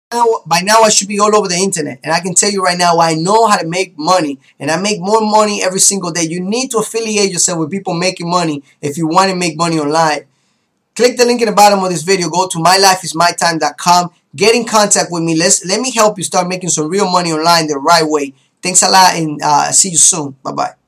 By now I should be all over the internet, and I can tell you right now I know how to make money, and I make more money every single day. You need to affiliate yourself with people making money if you want to make money online. Click the link in the bottom of this video. Go to mylifeismytime.com. Get in contact with me. Let me help you start making some real money online the right way. Thanks a lot, and see you soon. Bye bye.